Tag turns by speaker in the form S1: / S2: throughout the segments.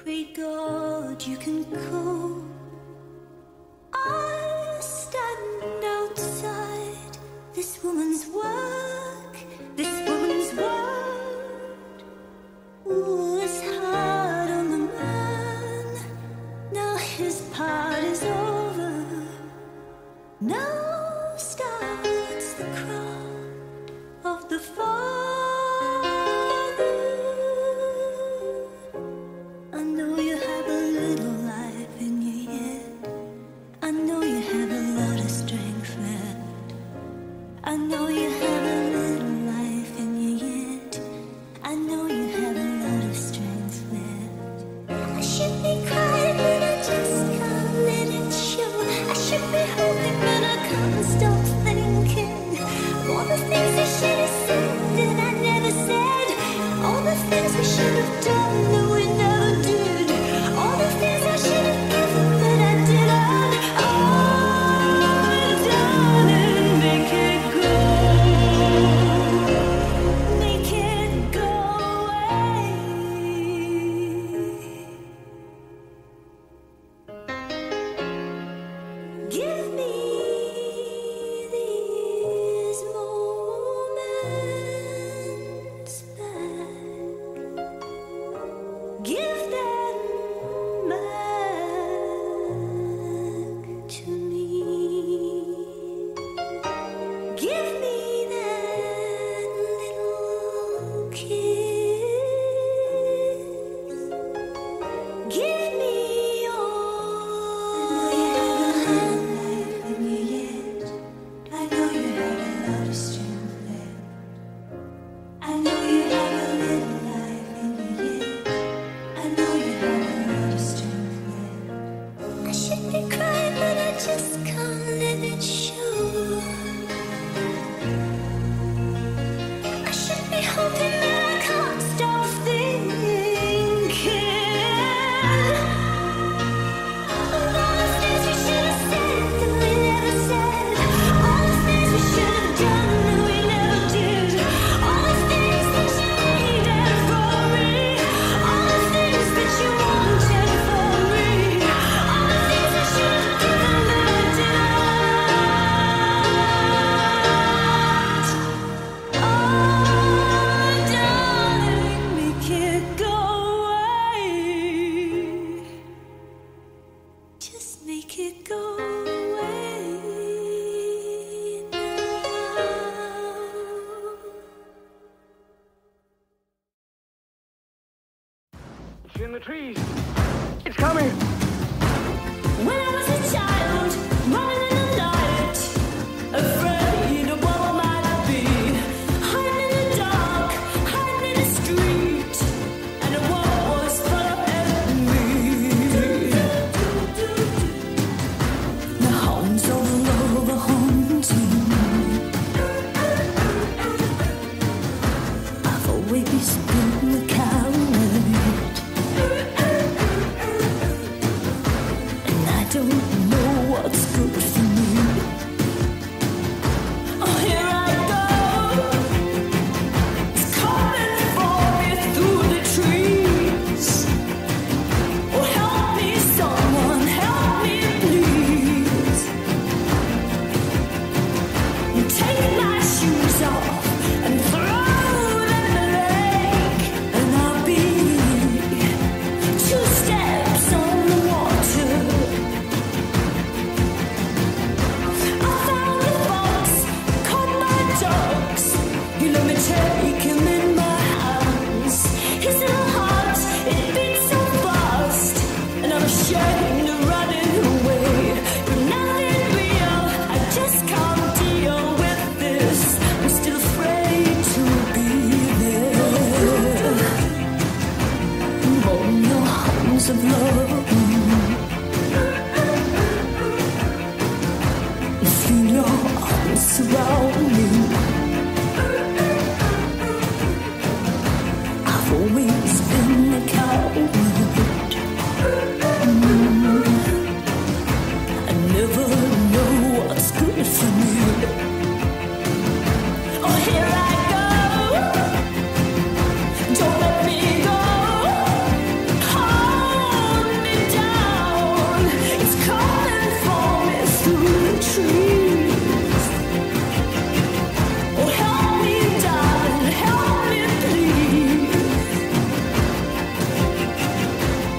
S1: Great God, you can call. I stand outside this woman's work, this woman's word was hard on the man. Now his part is over. Now starts the crowd of the Father. I know you have a little life in you yet. I know you have a lot of strength left. I know you have a little life in you yet. I know you have a lot of strength left. I should be crying, but I just can't let it show. I should be hoping, but I can't stop thinking. All the things I should have said that I never said. All the things we should have done that we never did. All the things I should have given that I didn't. Oh, darling, make it go. Make it go away. Give me these moments back. Give them back to me. Give me that little kiss. Give me all. I know you have a hand life in you yet. I know you have a lot of strength left. I know you have a little life in you yet. I know you have a lot of strength left. I should be crying, but I just can't let it show. I should be hoping, but I can't stop thinking. Of all the things we should have said that we never said. All the things we should have done that we never did. All the things that you needed from me. All the things that you wanted from me. All the things I should have given that I didn't. Oh, darling, make it go away. Just make it go away now.
S2: It's in the trees. It's coming.
S1: When I was a child, running in the night, afraid of what I might be, hiding in the dark, hiding in the street, and the world was full of enemies. The hounds of love are haunting me. I've always been the coward, and I don't know what's good for me. Oh, here I go. It's coming for me through the trees. Oh, help me, someone, help me, please. And take my shoes off and throw them in the lake, and I'll be 2 steps on the water. I found a fox, caught my dogs. You let me take him in my hands. His little heart, it beats so fast, and I'm ashamed of running away. You're nothing real, I just can't deal with this. I'm still afraid to be there. Hold your arms of love. Feel your arms surround me. I've always been a coward. I never know what's good for me. Oh, here I go. Don't let me go. Hold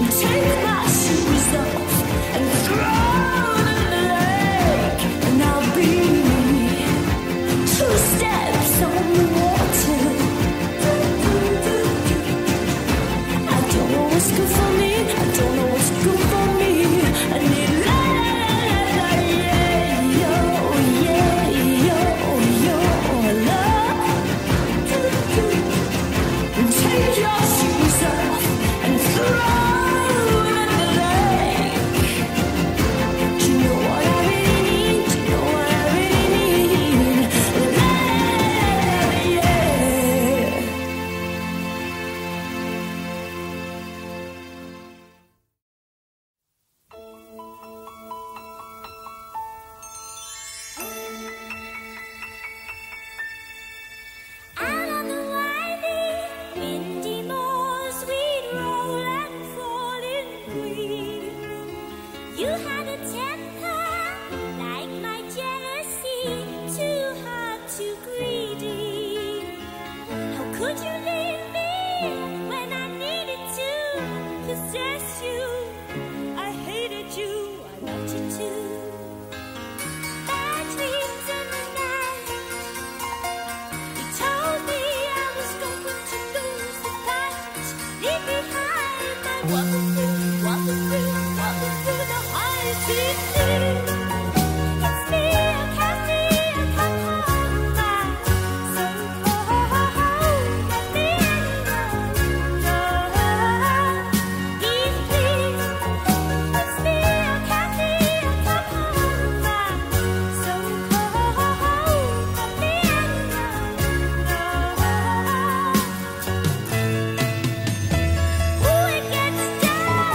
S1: Ooh, it gets dark.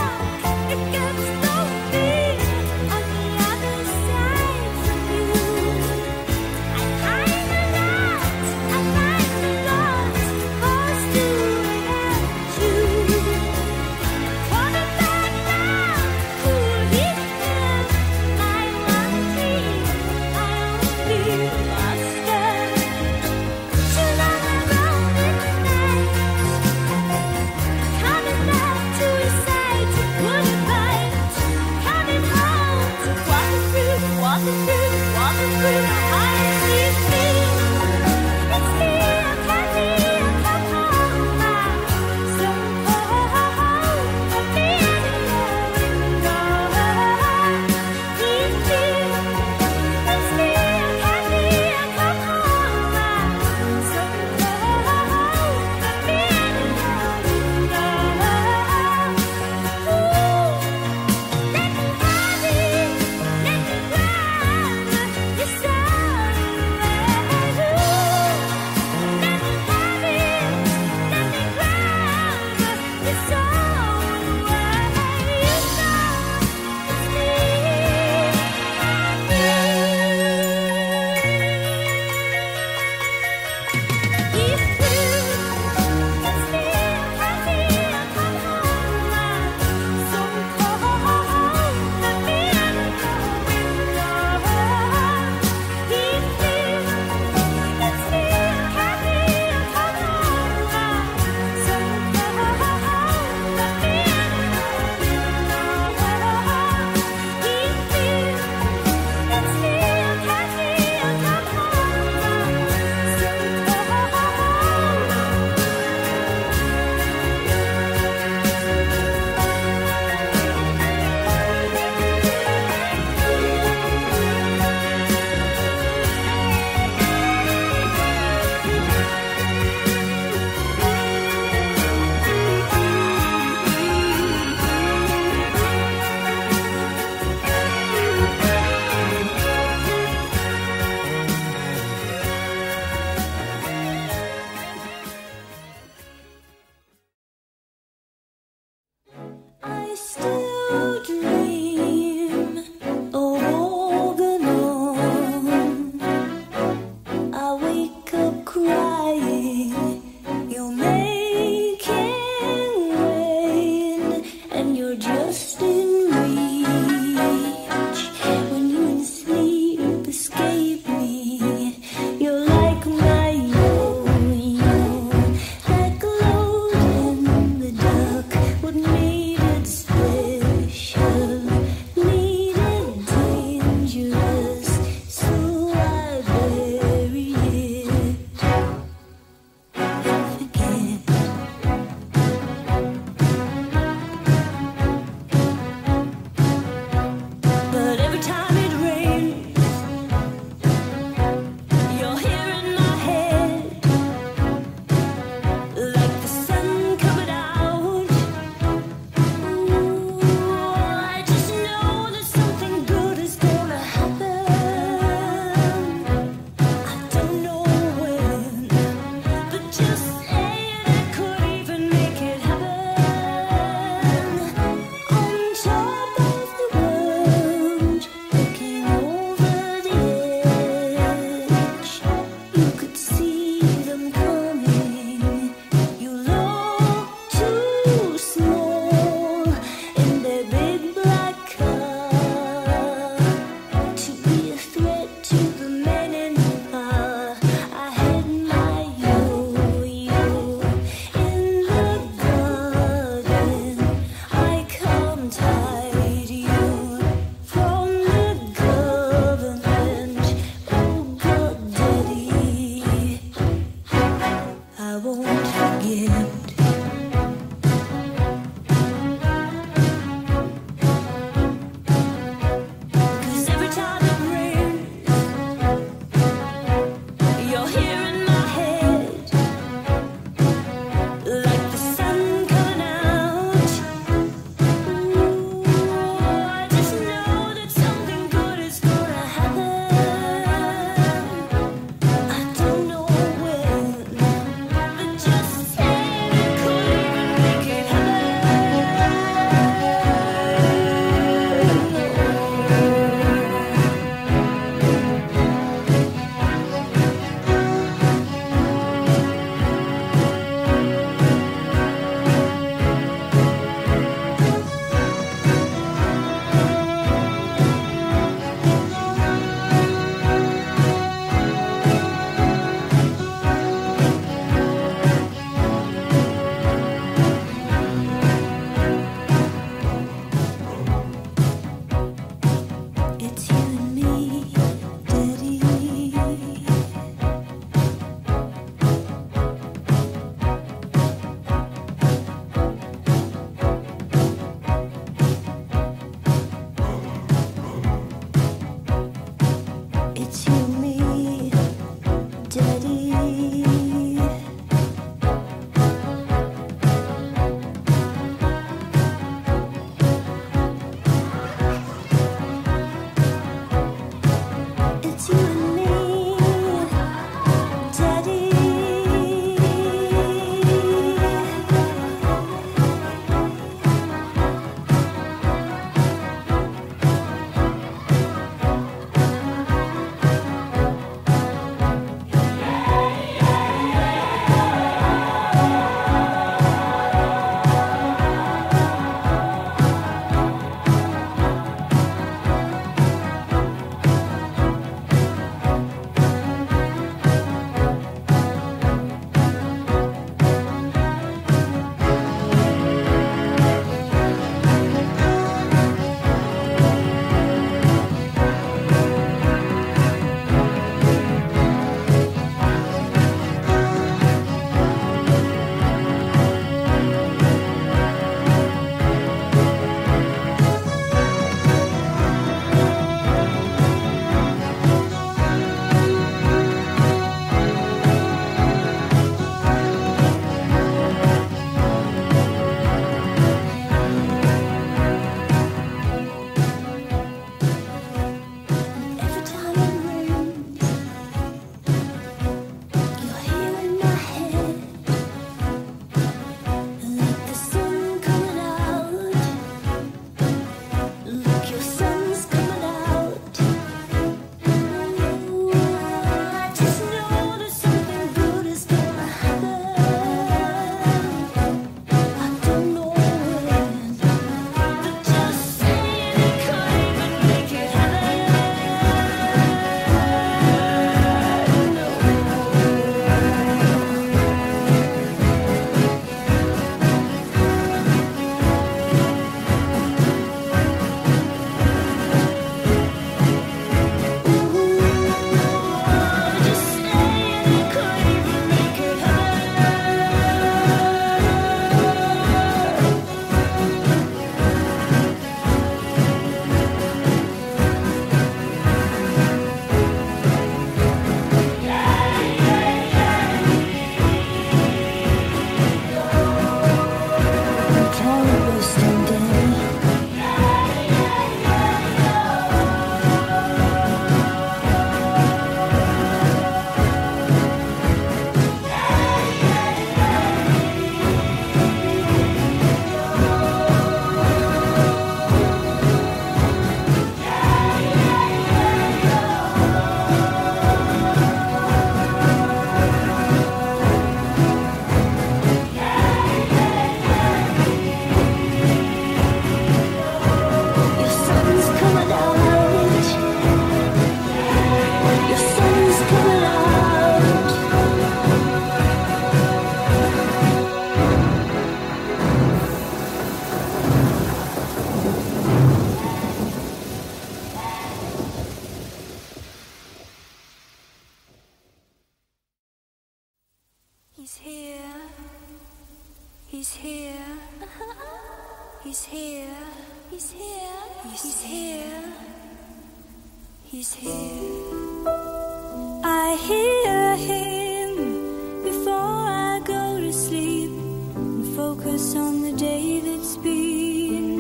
S1: He's here, he's here, he's here, he's here. I hear him before I go to sleep and focus on the day that's been.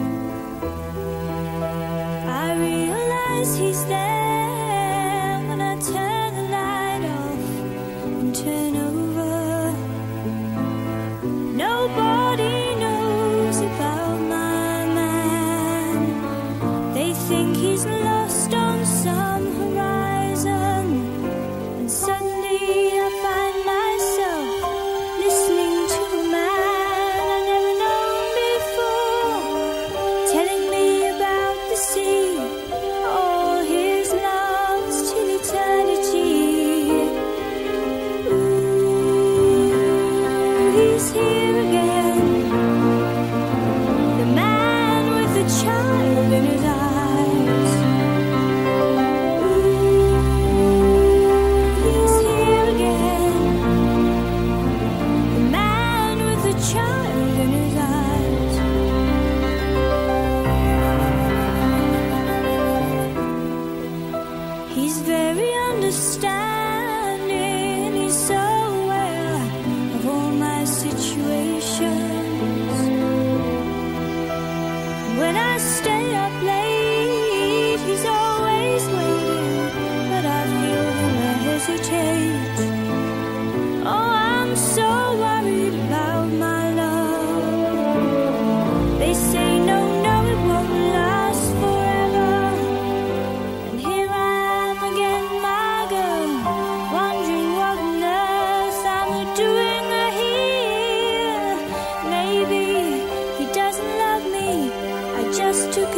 S1: I realize he's there when I turn the light off and turn over. Nobody knows about my man. They think he's lost on some horizon, and suddenly I find myself listening to a man I never known before, telling me about the sea, all his loves till eternity. Ooh, he's here again, the man with the child in his eyes. Ooh, he's here again, the man with the child in his eyes. He's very understanding, he's so aware of all my situations. When I stay up late, he's always waiting, but I feel him hesitate. Oh, I'm so worried about my love. They say no, it won't last forever. And here I am again, my girl, wondering what on earth I'm doing here. Maybe he doesn't love me, I just took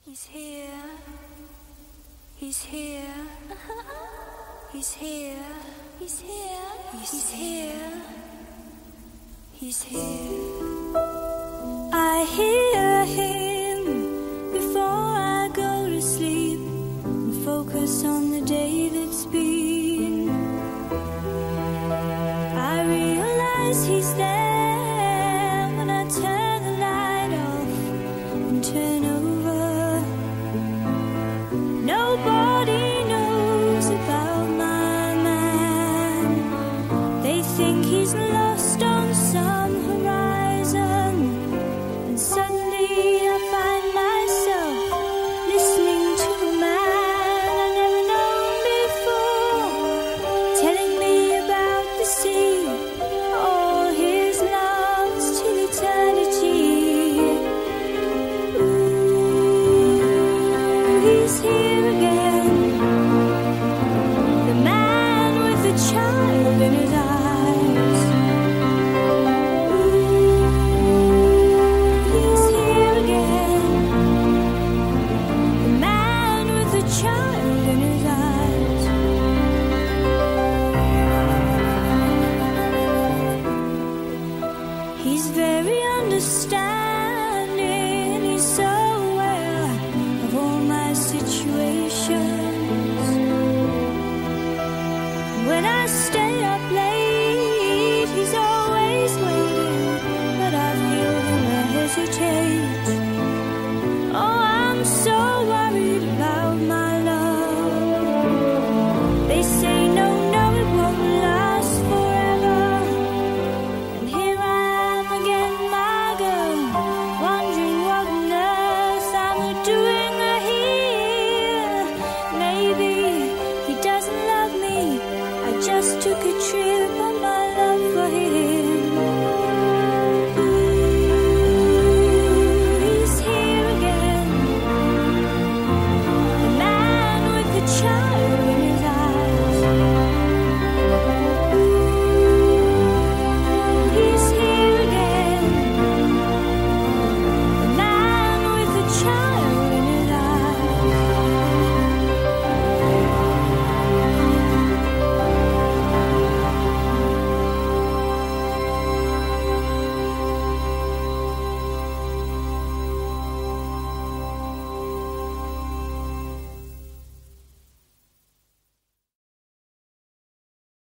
S1: He's here. He's here. He's here. He's here. He's here. He's here. I hear him before I go to sleep and focus on the day that's been. I realize he's there when I turn the light off and turn over. Nobody knows about my man. They think he's lost on some horizon, and suddenly I find myself listening to a man I've never known before, telling me about the sea, all his loves till eternity. Ooh, he's here.